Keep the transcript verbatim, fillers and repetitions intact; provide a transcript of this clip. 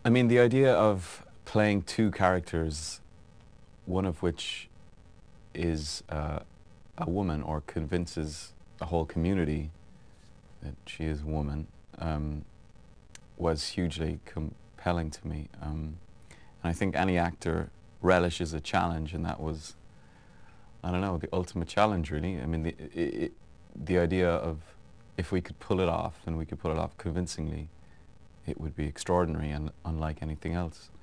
I mean, the idea of playing two characters, one of which is uh, a woman or convinces a whole community that she is a woman, um, was hugely compelling to me. Um, and I think any actor relishes a challenge, and that was, I don't know, the ultimate challenge, really. I mean, the, it, it, the idea of if we could pull it off, and we could pull it off convincingly, it would be extraordinary and unlike anything else.